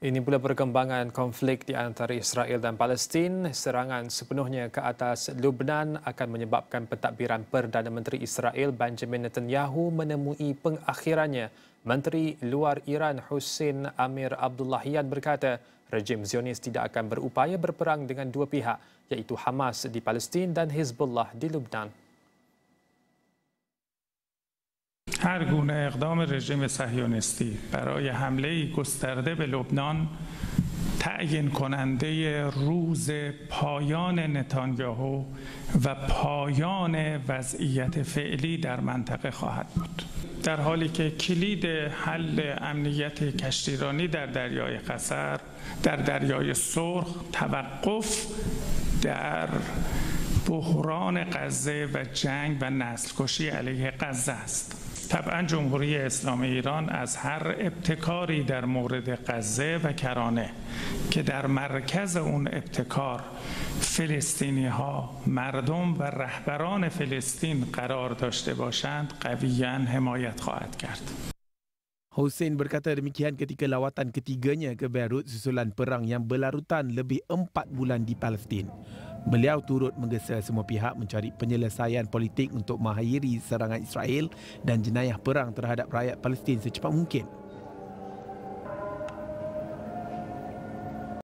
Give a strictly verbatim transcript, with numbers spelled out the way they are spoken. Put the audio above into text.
Ini pula perkembangan konflik di antara Israel dan Palestin. Serangan sepenuhnya ke atas Lebanon akan menyebabkan pentadbiran Perdana Menteri Israel Benjamin Netanyahu menemui pengakhirannya. Menteri Luar Iran Hussein Amir Abdullahian berkata, rejim Zionis tidak akan berupaya berperang dengan dua pihak, iaitu Hamas di Palestin dan Hezbollah di Lebanon. هر گونه اقدام رژیم صهیونیستی برای حمله گسترده به لبنان تعیین کننده روز پایان نتانیاهو و پایان وضعیت فعلی در منطقه خواهد بود. در حالی که کلید حل امنیت کشتیرانی در دریای قزر، در دریای سرخ، توقف در بحران غزه و جنگ و نسل‌کشی علیه غزه است. طبعا جمهوری اسلامی ایران از هر ابتکاری در مورد غزه و کرانه که در مرکز اون ابتکار فلسطینی ها، مردم و رهبران فلسطین قرار داشته باشند قویاً حمایت خواهد کرد. Hussein berkata demikian ketika lawatan ketiganya ke Beirut susulan perang yang berlarutan lebih empat bulan di Palestin. Beliau turut menggesa semua pihak mencari penyelesaian politik untuk mengakhiri serangan Israel dan jenayah perang terhadap rakyat Palestin secepat mungkin.